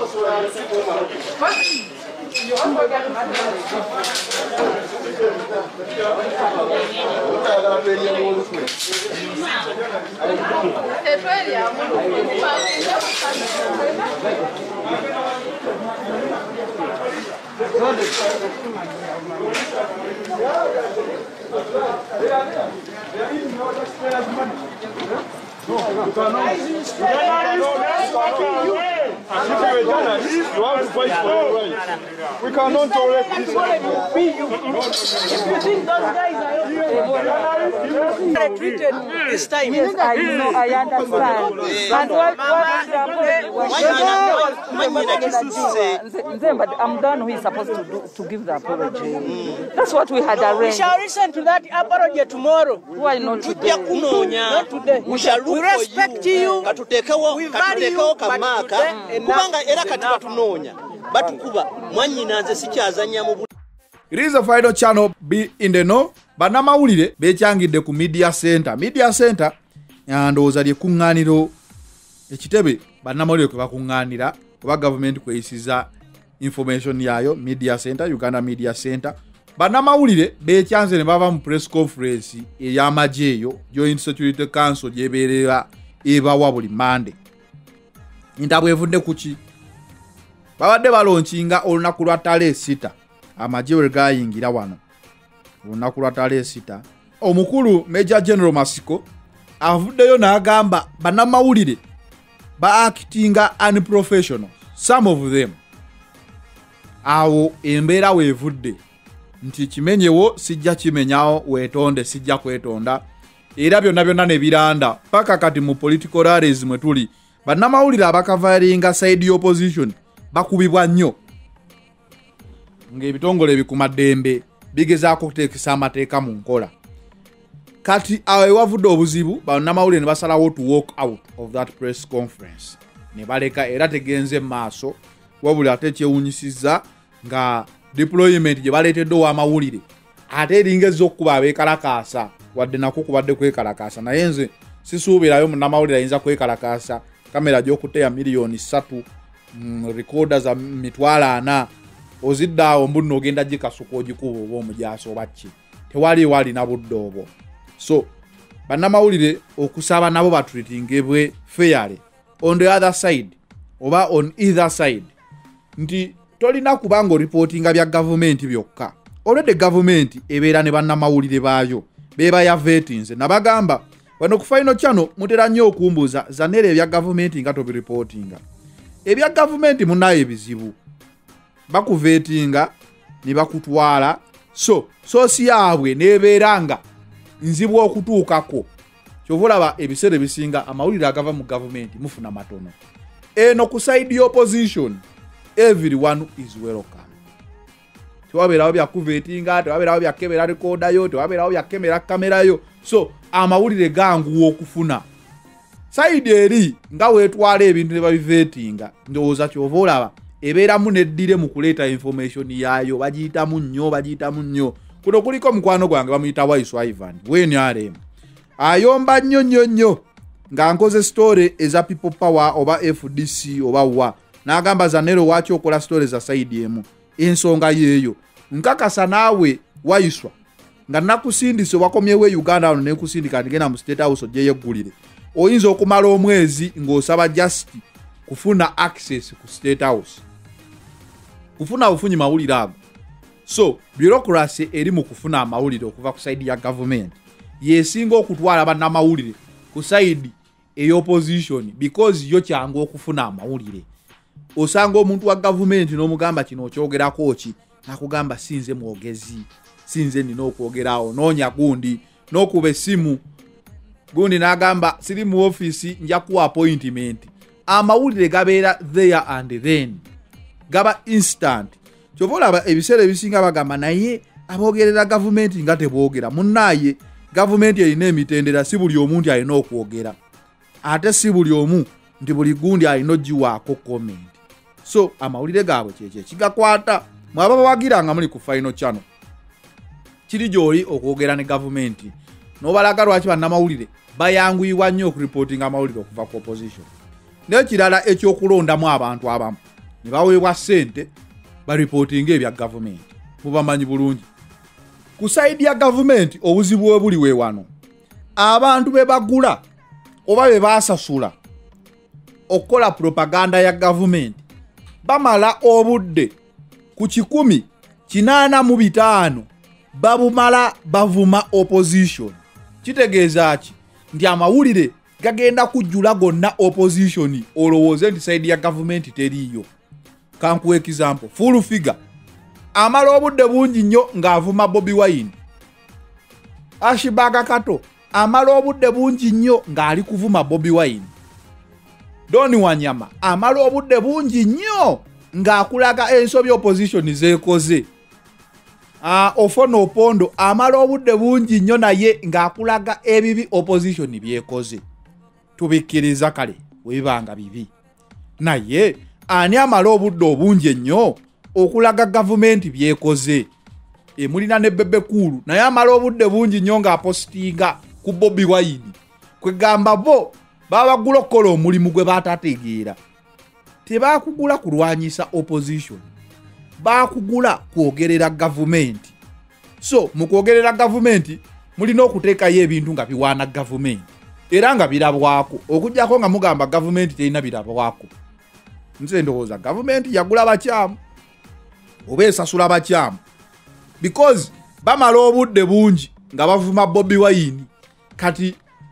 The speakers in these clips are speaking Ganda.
You have to fight for your rights. We cannot tolerate this. If you think those guys are treated this time, yes, I know, I understand. And but I'm the one who is supposed to give the apology. That's what we had arranged. We shall listen to that apology tomorrow. Why not today? Not today. We respect you. We value you. It is a final channel be in the know. Banamawulire bekyangidde ku media center. Media center ndowooza lye kuŋŋaaniro ekitebe bannamawulire kwe bakuŋŋaanira kuba government kweyisiza information yayo. Media center, Uganda Media Center. Bannamawulire bekyanze ne bava mu press conference ey'amagye eyo Joint Security Council gyebeerera ebawa buli Monday. Intabwe evudde kuki? Babadde balonchinga olunaku lwa ttale 6 amagye we gayingira wano. Olunaku lwa ttale 6 omukulu Major General Masiko avuddeyo n'agamba bannamawulire ba-actinga unprofessional, some of them. Awo embeera weevudde nti kimenyewo sijja kimenyawo, weetonde sijja kwetonda, era byonna byonna ne biranda paka kati mu political rallies mwe tuli. Bannamawulire abakavaringa side opposition bakubibwa nnyo ng'ebitongole bikumaddembe bigezaako okuteekesa amateeka mu nkola. Kati awe wavudde obuzibu, bannamawulire ne basalawo to walk out of that press conference ne baleka, era tegenze maaso wabula ate kyewunyisizza nga deployment gye baleetedde ow'amawulire ate eringezo okukuba abeekalakaasa, wadde nako kubadde kwekalakaasa, naye nze sisuubirayo munnamawulire ayinza kwekalakaasa kamera gy'okutte ya miliyoni 3, recorders za 40, oziddaawo mbuno ogenda gikasuka ogikuba oba omujaasi oba ki, tewali na budde obwo. So bannamawulire okusaba nabo batreatingebwe fairly on the other side oba on either side, nti tolina kubanga reportinga bya government byokka. Already government ebeera ne bannamawulire baayo beba ya vetins nabagamba wano ku final channel mutera nnyo okumbuza zanere ebya government nga to reportinga. Ebya government munaye ebizibu bakuvetinga ne bakutwala, so si yaabwe nebeeranga nzibu okutuukako. Kyovulaba ebiseera ebisinga amawulire agava mu government mufuna matono. Eno ku side opposition everyone is welcome. Tewabeerawo bya kuvetinga, tewabeerawo bya kebera recorder yo, tewabeerawo bya kamera yo. So amawulire gangu okufuna. Side eri nga wetwala ebintu ne babivetinga, ndowooza kyova olaba ebeeramu neddire mu kuleeta information yayo, bagiyitamu nnyo. Kuno kuliko mukwano gwange bamuyita Waiswa Ivan WNRM. Ayomba nnyo nga nkoze story eza people power oba FDC oba wa n'agamba Zanero wachi okola story za side emu. Ensonga yeyo nkakasa naawe Waiswa nga nakusindise wakomyewe Uganda ne kusindika ndigena mu State House ojeeye gulire, oyinza okumala omwezi ng'osaba just kufuna access ku State House, kufuna ofunyi mawulire ago. So bureaucracy eri mu kufuna amawulire okuva ku side ya government yesinga okutwala bannamawulire ku side ey'opposition because yo kyangu okufuna amawulire. Osanga omuntu wa government n'omugamba kino okyogerako ki, nakugamba sinze mwogezi, sinze nina okwogerawo, noonya gundi n'okuba essimu gundi n'agamba siri mu office nja kuwa appointment. Amawulire gabeera there and then, gaba instant. Kyovolaba ebiseera ebisinga bagamba naye aboogerera government nga teboogera. Munnaye government erina emitendera, si buli omuntu alina okwogera, ate si buli omu nti buli gundi alina ogiwaako comment. So amawulire gaabwe kyekyo kigakwata. Mwaba bawagiranga muli ku final channel kiri gyoli okwogera ne government n'obalaga lwaki bannamawulire bayanguyibwa nnyo okureportinga amawulire okuva ku opposition. N'ekirala ekyokulondamu abantu abamu ne baweebwa ssente baripootinga ebya gavumenti. Mubamanyi bulungi. Ku side ya gavumenti obuzibu bwe buli we wano. Abantu be bagula oba be baasasula okukola propaganda ya gavumenti bamala obudde ku 185 babumala bavuma opposition. Kitegeeza ki nti amawulire gagenda kujjula gonna opposition olowooze nti side ya gavumenti teriiyo. Kankuwa example, full figure amala obudde bungi nnyo ng'avuma Bobi Wine. Ashibaga Kato amala obudde bungi nnyo ng'ali kuvuma Bobi Wine. Doni Wanyama amala obudde bungi nnyo ng'akulaga ensobi opposition zeekoze. Ofono Opondo amala obudde bungi nnyo naye ng'akulaga ebibi opposition byekoze. Tubikkiriza kale webanga bibi. Naye ani amala obudde obungi nnyo okulaga gavumenti byekoze. Mulina ne Bebe Cool naye amala obudde bungi nnyo ng'apostinga ku Bobi Wine. Kwegamba bo babagula okukola omulimu gwe batategeera. Tebakugula kulwanyisa opposition. Bakugula kwogerera gavumenti. So mukwogerera gavumenti mulina okuteekayo ebintu nga biwaana gavumenti era nga birabwako okujjako nga mugamba gavumenti terina birabwako. Nze ndowooza gavumenti yagula bakyamu oba esasula bakyamu because bamala obudde bungi nga bavuma Bobi Wine. Kati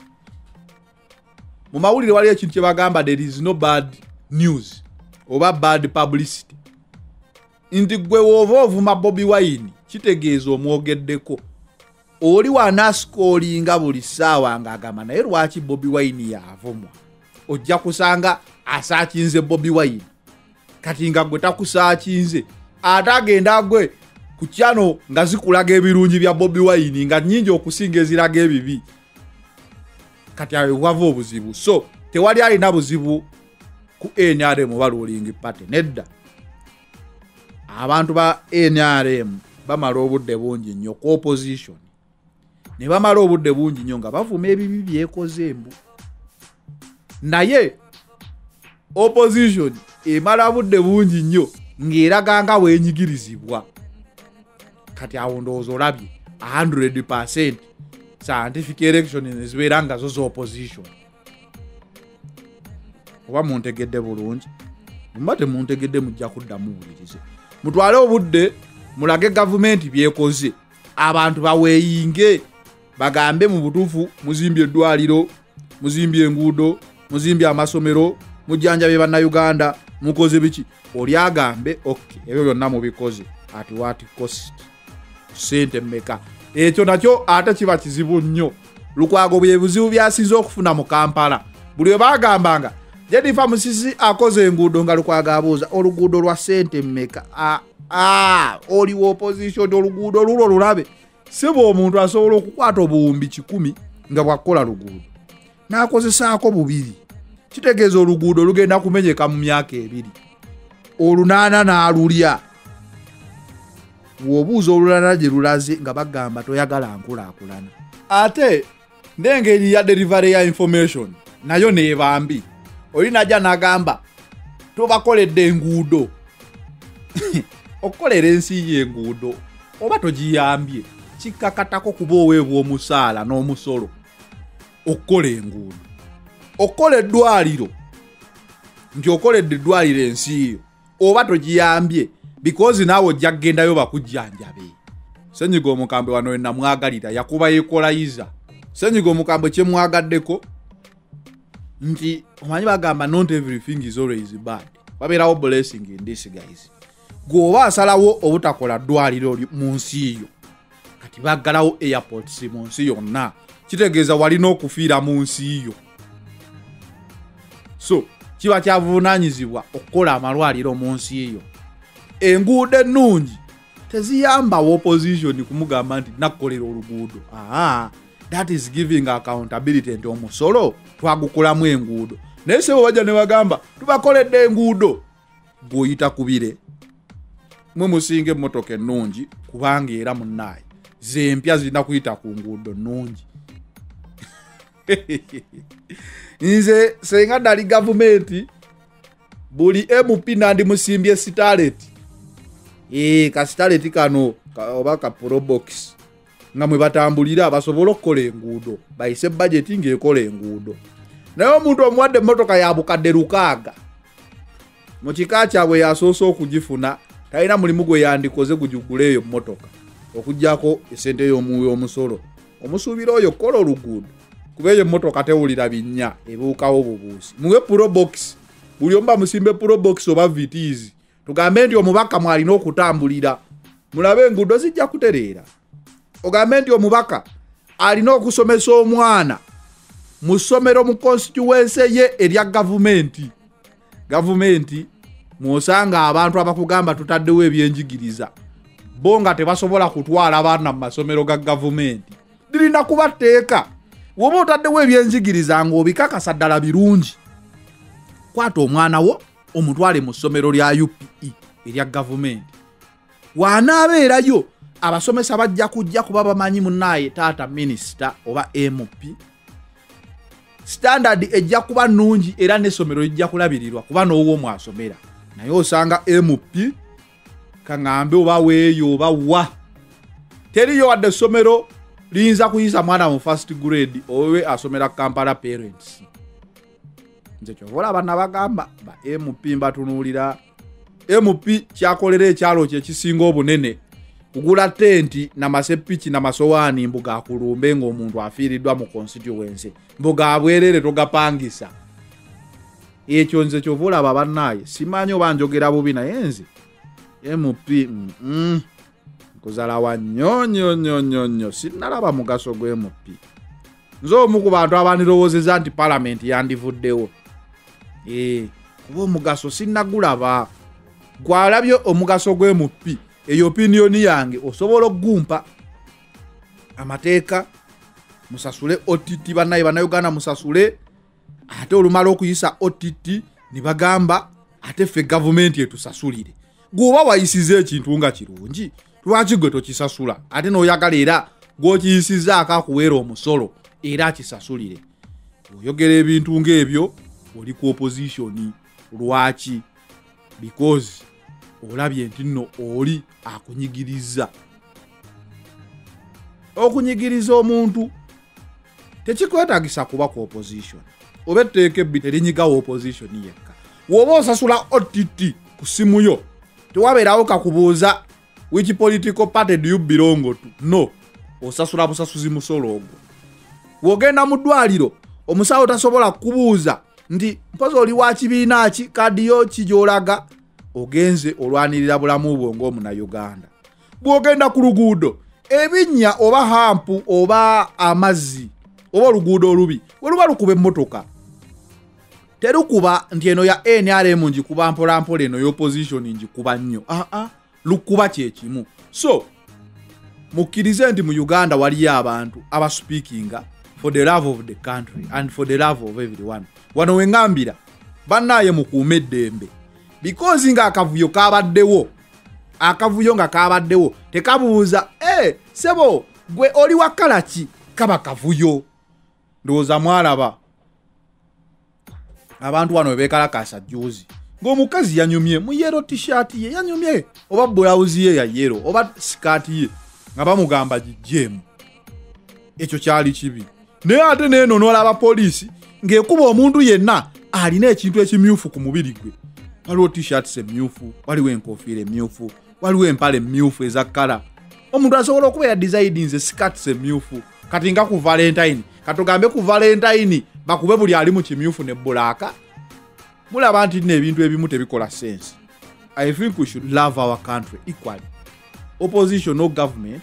mu mawulire wali ekintu kye bagamba there is no bad news oba bad publicity. Nti gwe woova ovuma Bobi Wine kitegeeza omwogeddeko. Oli wanasikolinga buli ssaawa ng'agamba naye lwaki Bobi Wine yaavumwa. Ojja kusanga asaakinze Bobi Wine. Kati nga gwe takusaakinze ate agenda gwe ku kyano nga zikulaga ebirungi bya Bobi Wine nga nnyingi okusinga eziraga ebibi. Kati awe wava obuzibu. So tewali alina buzibu ku NRM oba ruling party nedda. Abantu ba NRM bamala obudde bungi nnyo ku opposition. Ne bamala obudde bungi nnyo nga bavuma ebibi byekoze embu. Naye opposition emala budde bungi nnyo ng'eraga nga weenyigirizibwa. Kati awo ndowooza olabye 100% scientific election ezibeera nga zo z'opposition. Oba muntegedde bulungi? Mba temuntegedde mujja kuddamu buwulirize. Mutwale obudde mulage gavumenti byekoze. Abantu baweeyinge bagambe mu butuufu muzimbye eddwaliro, muzimbye enguudo, muzimbye amasomero, mujjanjabe bannayuganda, mukoze biki. Oli agambe okay ebyo byonna mubikoze ati what cost sente mmeka. Ekyo nakyo ate kiba kizibu nnyo. Lukwago bye buzibu byasinze okufuna mu Kampala. Buli we bagambanga Jennifer Musisi akoze enguudo nga Lukwago abuuza oluguudo lwa sente mmeka. Oli wo opposition oluguudo lulo lulabe. Sebo omuntu asobola okukwata obuwumbi 10 nga bwakola luguudo n'akozesaako 2. Kitegeeza oluguudo lugenda kumenyeka mu myaka 2. Olunaana n'alulya. Wobuuza olunaana gye lulaze nga bagamba toyagala nkulaakulana. Ate n'engeri ya delivery ya information nayo neebambi. Oli najja n'agamba tobakoledde enguudo. Okukolera ensi y'enguudo oba togiyambye kikakatako kuba oweebwa omusaala n'omusolo okukola enguudo. Okukola eddwaliro nti okoledde eddwaliro ensi yo oba togiyambye because naawe ojja kugendayo bakujjanjabe. Ssenyiga omukambwe wano we namwagalira yakuba yeekolayiza. Ssenyiga omukambwe kye mwagaddeko nti omanyi bagamba not everything is always bad. Wabeerawo blessing in this guys. Gwoba asalawo obutakola ddwaliro mu nsi yo. Kati baggalawo airports mu nsi yonna. Kitegeeza walina okufiira mu nsi yo. So kiba kyavunaanyizibwa okukola amalwaliro mu nsi yo. Enguudo ennungi teziyamba opposition kumugamba nti nakolera oluguudo. That is giving accountability nti omusolo twagukolamu enguudo. Naye sebo bajja ne bagamba tubakoledde enguudo. Bw'oyita kubire mwe musinga emmotoka ennungi kubanga era munnaye zempya zirina kuyita ku nguudo nnungi. Nze senga dali gavumenti buli MP nandi musimbye Starlet ka Starlet kano oba ka Probox nga mwe batambulira basobola okukola enguudo bayise budget ng'ekola enguudo naye omuntu omuwadde emmotoka ya bukadde lukaaga mu kika kyabwe yasoosa okugifuna talina mulimu gwe yandikoze gujugula eyo mmotoka okuggyako esente y'omusolo omusuubira oyo kola oluguudo kuba eyo emmotoka tewulira binnya ebuukawo bubuusi muwe Probox buli omu bamusimbe Probox oba VTs tugambe nti omubaka mwalina okutambulira mulabe enguudo zijja kutereera ogambe nti omubaka alina okusomesa omwana mu ssomero mu constituency ye erya gavumenti mwosanga abantu abakugamba tutaddewo ebyenjigiriza bo nga tebasobola kutwala abaana mu masomero ga gavumenti lirina kuba tteeka woba otaddewo ebyenjigiriza ng'obikakasa ddala birungi kwata omwana wo omutwale mu ssomero lya UPE erya gavumenti wanaabeerayo abasomesa bajja kujja kuba bamanyi munnaye taata minisita oba MP standard ejja kuba nnungi era n'essomero lijja kulabirirwa kuba n'owo mwasomera naye osanga MP kaŋŋambe oba weeyo oba wa teriyo wadde essomero liyinza kuyisa mwana mu first grade owe asomera Kampala parents nze kyovola abaana bagamba ba MP mbatunuulira MP kyakolera ekyalo kye kisinga obunene kugula tenti namasepiki namasowaani mbuga akulumbe ng'omuntu afiiriddwa mu constituency mbuga abwerere togapangisa ekyo nze kyovola aba bannaye simanyi oba njogera bubi naye nze MP nkuzalawa nnyo sinnalaba mugaso gwe MP nze omu ku bantu abandirowoozeza nti palamenti yandivuddewo kuba omugaso sinnagulaba gwalabye omugaso gwe MP eyo opinion yange osobola okugumpa amateeka musasule OTT bannayuganda musasule ate olumala okuyisa OTT ne bagamba ate ffe gavumenti etusasulire gwoba wayisiza ekintu nga kirungi lwaki gwe tokisasula ate n'oyagala era gw'okiyisizaako akuweera omusolo era akisasulire oyogera ebintu ng'ebyo oli ku opposition lwaki because olabye nti nno oli akunyigiriza okunyigiriza omuntu tekikwetagisa kuba ku opposition oba etteeka ebbi terinyigawo opposition yekka woba osasula OTT ku simu yo tewabeerawo kakubuuza which political party do you belong to no osasula busasuzi musolo ogwo wogenda mu ddwaliro omusawo tasobola kubuuza nti mpozi oli wa kibiina ki kadi yo kijolaga ogenze olwanirira bulamu bwo ng'omunnayuganda bw'ogenda ku luguudo ebinnya oba hampu oba amazzi oba oluguudo olubi we luba lukuba emmotoka terukuba nti eno ya NRM njikuba mpolampola eno y'opposition njikuba nnyo lukuba kyekimu so mukkirize nti mu Uganda waliyo abantu abaspeakinga for the love of the country and for the love of everyone wano wengambira bannaye mukuume eddembe because nga akavuyo nga kabaddewo tekabuuza sebo gwe oli wakala ki kaba kavuyo ndowooza mwalaba abantu wano bekalakasa juzi ng'omukazi yanyumye mu yero t-shirt ye yanyumye oba blouse ye ya yero oba skirt ye nga bamugamba gijjemu ekyo kyali kibi naye ate neeno n'olaba poliisi ng'ekuba omuntu yenna alina ekintu ekimyufu ku mubiri gwe waliwo t-shirts emyufu waliwo enkofiira emyufu waliwo empale emyufu eza kkala omuntu asobola okuba ya designinze skirts emyufu kati nga ku valentine katugambe ku valentine bakube buli ali mu kimyufu ne bbulaaka mulaba nti n'ebintu ebimu tebikola sense. I think we should love our country equally. Opposition or government,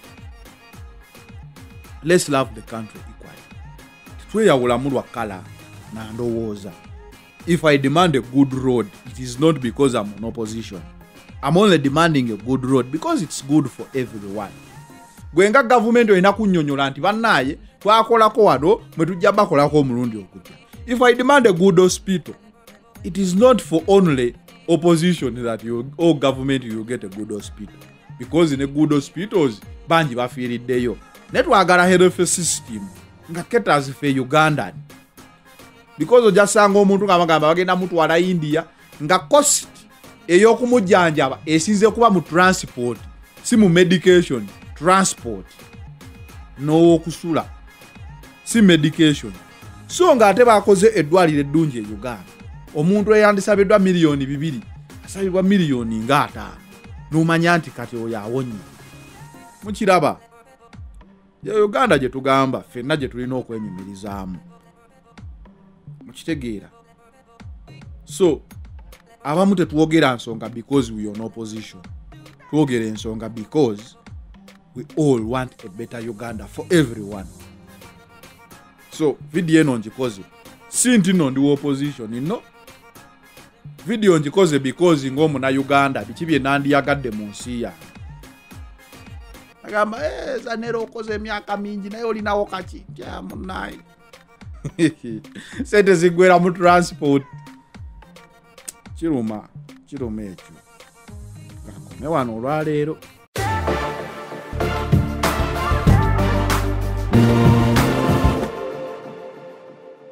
let's love the country equally. Tweyawula mulwa kala na ndowooza. If I demand a good road, it is not because I'm in opposition. I'm only demanding a good road because it's good for everyone. Gwenga government oyina kunnyonnyola nti bannaye twakolako wano mwe tujja bakolako omulundi okujja. If I demand a good hospital, it is not for only opposition that you or government you get a good hospital. Because in a good hospitals, banji bafiiriddeyo. Netwagala health system nga caters for Uganda. Because ojasanga omuntu nga bagamba bagenda mutwala India nga cost ey'okumujjanjaba esinze kuba mu transport si mu medication. Transport n'owokusula si medication. So ng'ate bakoze eddwaliro eddungi e Uganda, omuntu eyandisabiddwa miliyoni 2 asabibwa miliyoni nga 5 n'omanya nti kati oyo awonye. Mukiraba ya Uganda gye tugamba ffenna gye tulina okwenyumirizaamu, mukitegeera. So abamu tetwogera nsonga because we are in opposition, twogera ensonga because we all want a better Uganda for everyone. So video eno njikoze si nti no ndi opposition, no. Video njikoze because ng'omuna Uganda biki bye nandiyagadde mu nsi yange. Agamba Zanero okoze emyaka mingi naye olinawo kaki kya munayi. Sente zigwera mu transport. Kiruma ekyo. Kakome wano olwaleero.